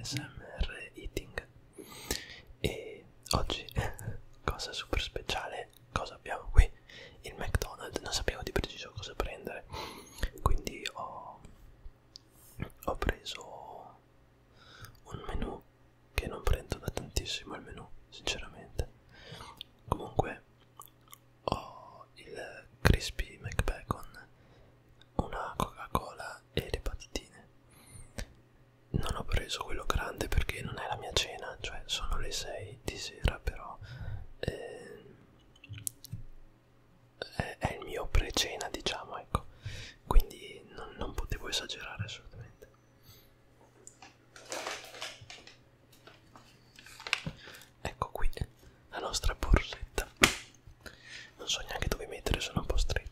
ASMR Eating. E oggi, cosa super speciale, cosa abbiamo qui? Il McDonald's, non sapevo di preciso cosa prendere, quindi ho preso un menù che non prendo da tantissimo, il menù sinceramente. Comunque ho il Crispy McBacon, una Coca-Cola e le patatine. Non ho preso quello grande perché non è la mia cena, cioè sono le 6 di sera, però è il mio pre-cena, diciamo, ecco, quindi non potevo esagerare assolutamente. Ecco qui la nostra borsetta, non so neanche dove mettere, sono un po' stretto.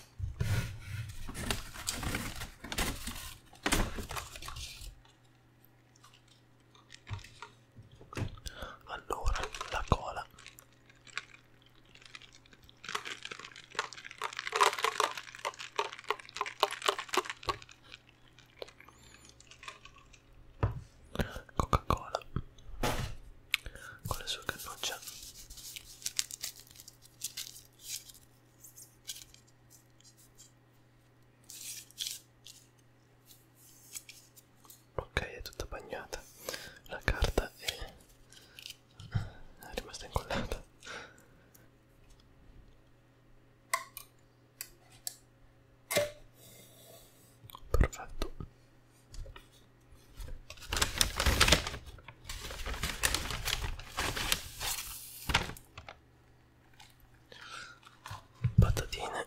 Allora, la cola. Coca-Cola con le sue cannucce. Ok, è tutta bagnata. La carta è rimasta incollata. Perfetto. Patatine.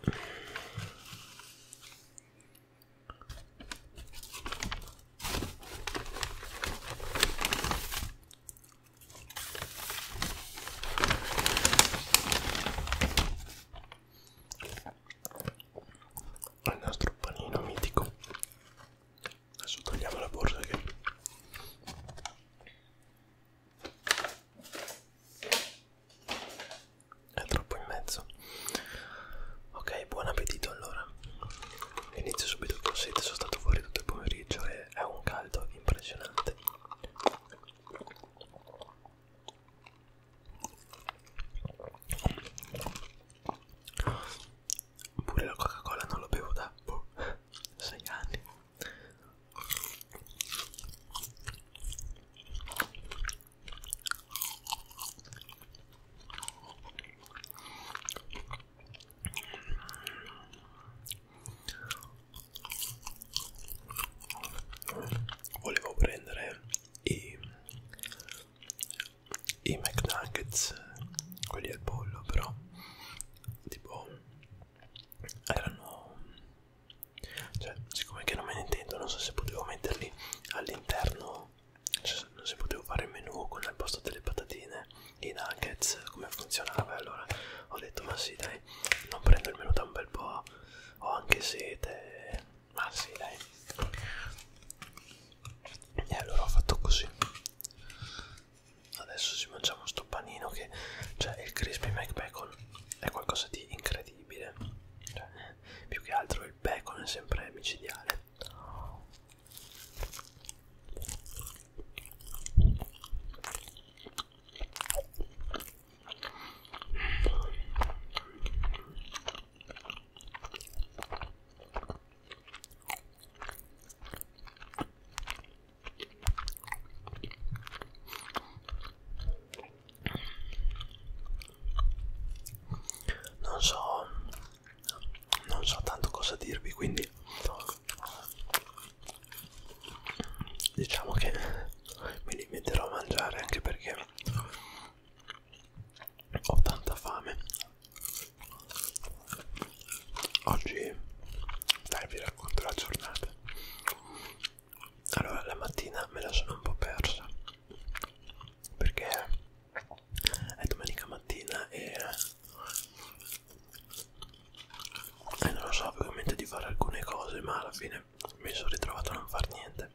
Il nostro panino mitico. Adesso togliamo la borsa che è troppo in mezzo. Ok, buon appetito allora. Inizio subito con sete, sono stato fuori tutto il pomeriggio e è un caldo impressionante. Pure la Coca-Cola non lo bevo da 6 anni. Volevo prendere i McNuggets, quelli al pollo, però tipo erano, cioè siccome che non me ne intendo, non so se potevo metterli all'interno, cioè non se potevo fare il menù con al posto delle patatine i nuggets, come funzionava. Allora ho detto ma sì dai, non prendo il menù da un bel po', ho anche sete, ma sì dai. E allora ho fatto così. Adesso ci mangiamo sto panino che, cioè il Crispy McBacon è qualcosa di incredibile, cioè, più che altro il bacon è sempre micidiale. Non so tanto cosa dirvi, quindi diciamo che mi limiterò a mangiare, anche perché ho tanta fame. Oggi, dai, vi racconto la giornata. Allora, la mattina me la sono un po' persa perché è domenica mattina e non lo so, avevo in mente di fare alcune cose, ma alla fine mi sono ritrovato a non far niente.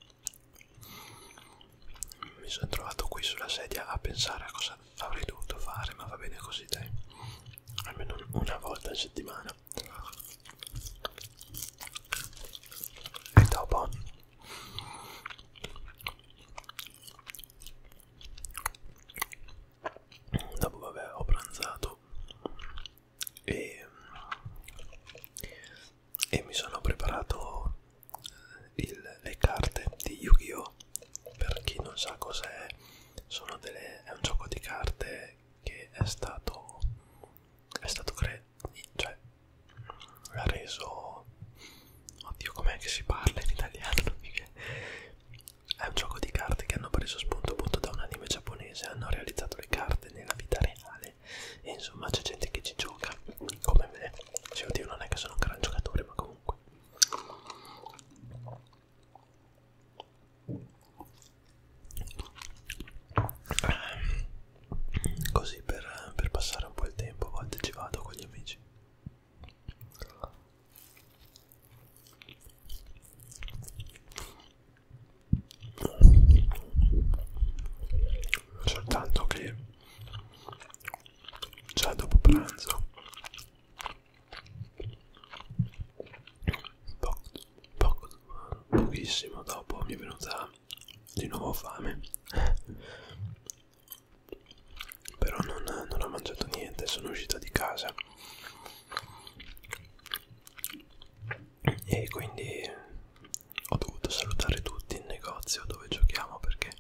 Mi sono trovato qui sulla sedia a pensare a cosa avrei dovuto fare, ma va bene così, dai, almeno una volta in settimana. E dopo e mi sono preparato le carte di Yu-Gi-Oh! Per chi non sa cos'è, è un gioco di carte che è stato creato, cioè l'ha reso, oddio com'è che si parla in italiano, è un gioco di carte che hanno preso spunto appunto da un anime giapponese, hanno realizzato le carte nella vita reale e insomma c'è gente che ci gioca come me. Cioè, oddio, non è che sono un gran giocatore, ma comunque così per passare un po' il tempo a volte ci vado con gli amici. Soltanto che già dopo pranzo pochissimo dopo mi è venuta di nuovo fame, però non ho mangiato niente, sono uscito di casa e quindi ho dovuto salutare tutti in negozio dove giochiamo perché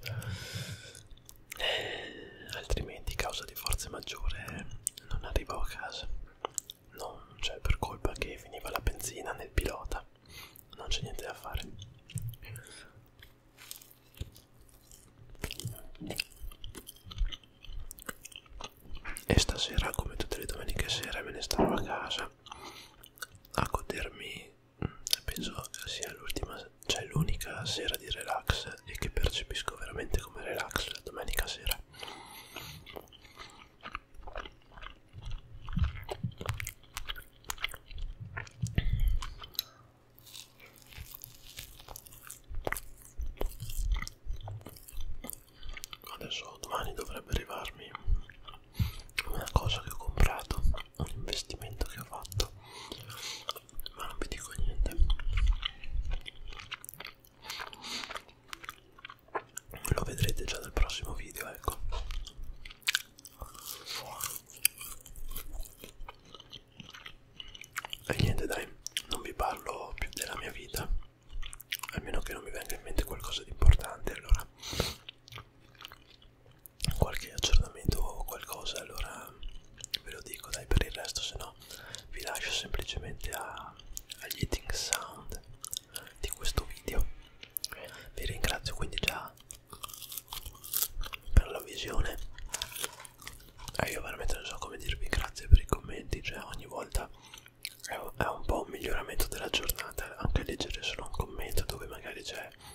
altrimenti causa di forza maggiore non arrivavo a casa, non, cioè per colpa che finiva la benzina nel pilota, non c'è niente da fare. E stasera, come tutte le domeniche sera, me ne starò a casa a godermi, penso sia l'ultima, cioè l'unica sera di relax e che percepisco veramente come relax la domenica sera. Adesso domani dovrebbe arrivarmi una cosa che ho comprato, un investimento che ho fatto, ma non vi dico niente. Lo vedrete già dal prossimo video, ecco. E niente dai, non vi parlo più della mia vita, almeno che non mi venga in mente qualcosa di importante, allora qualche aggiornamento o qualcosa, allora ve lo dico dai, per il resto se no vi lascio semplicemente agli eating sound di questo video. Vi ringrazio quindi già per la visione e io veramente non so come dirvi grazie per i commenti, cioè ogni volta è un po' un miglioramento della giornata, anche leggere solo un commento dove magari c'è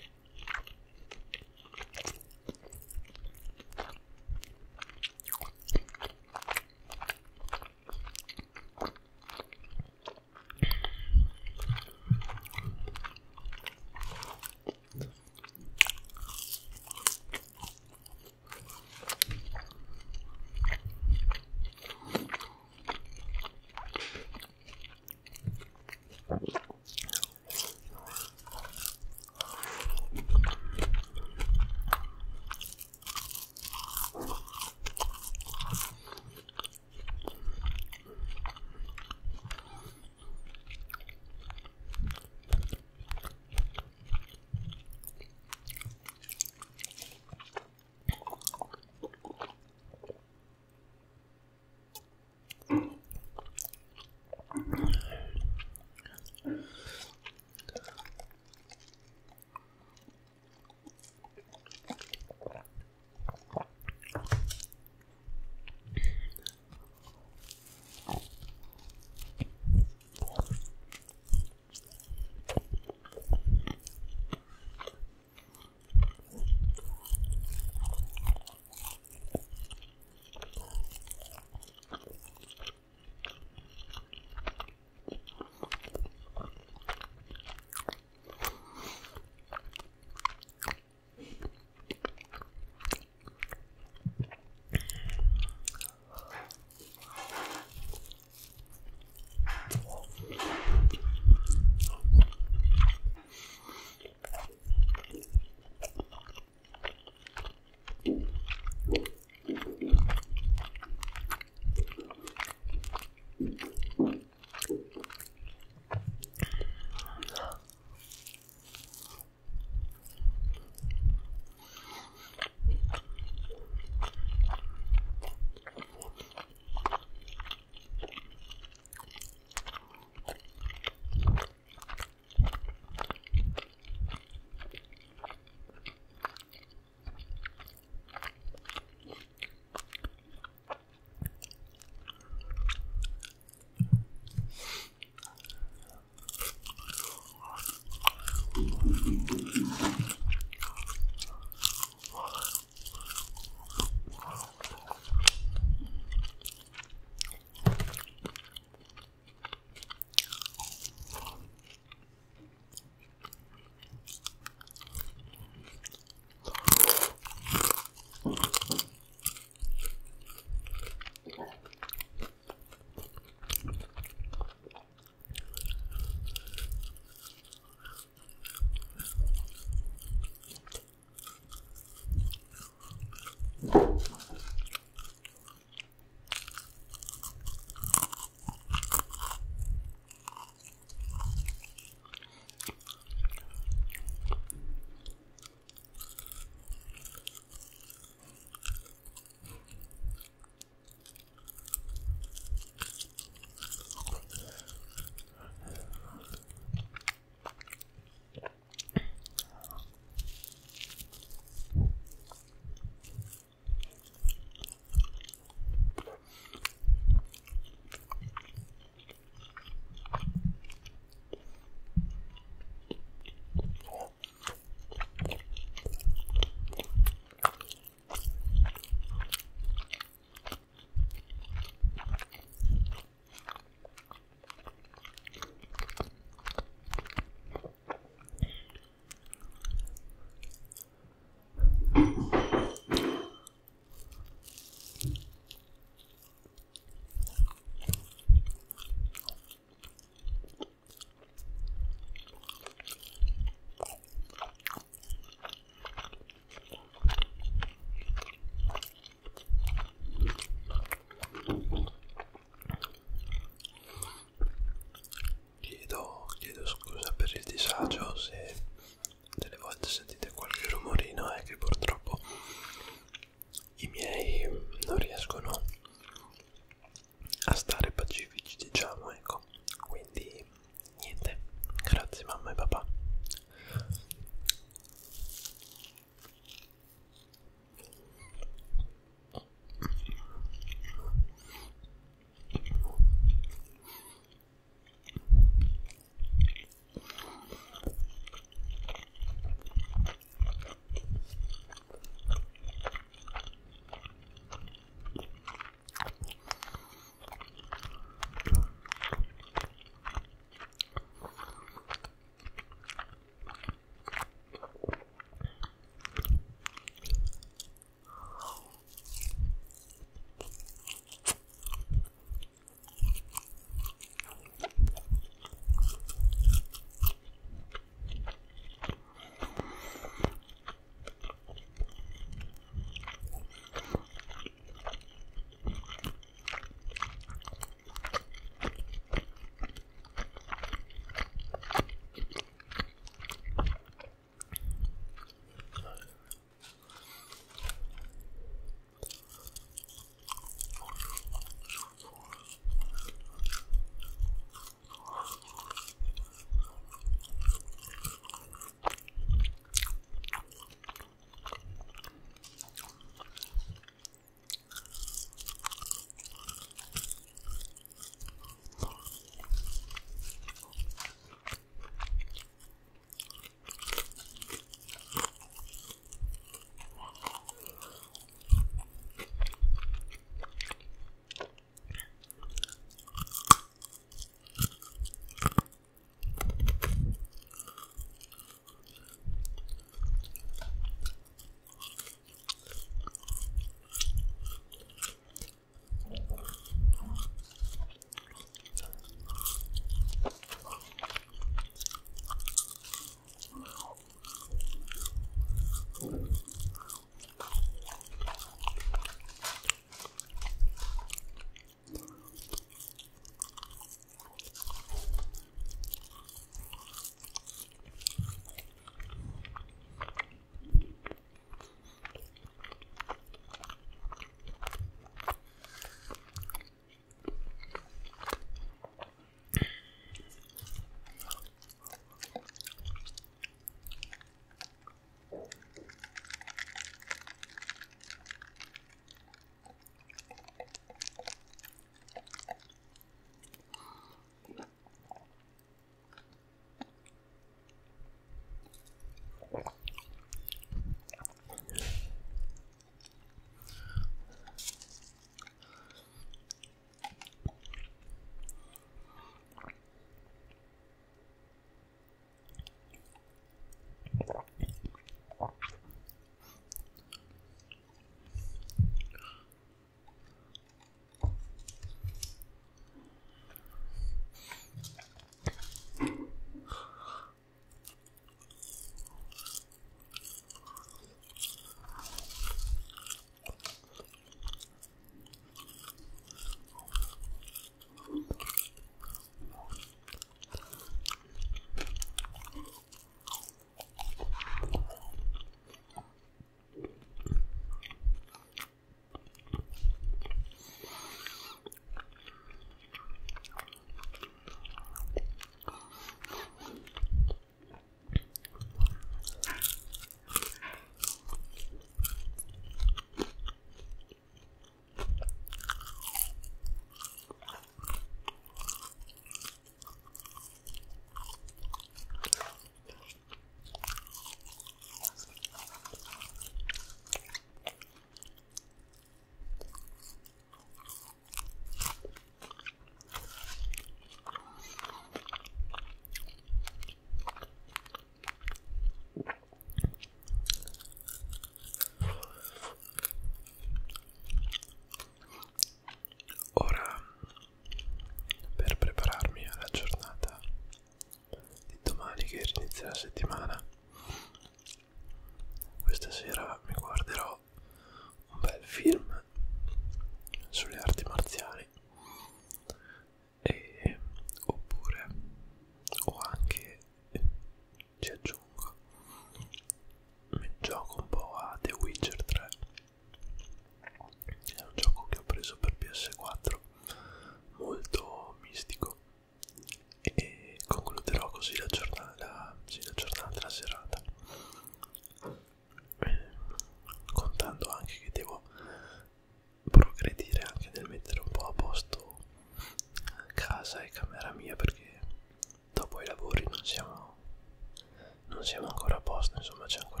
insomma c'è ancora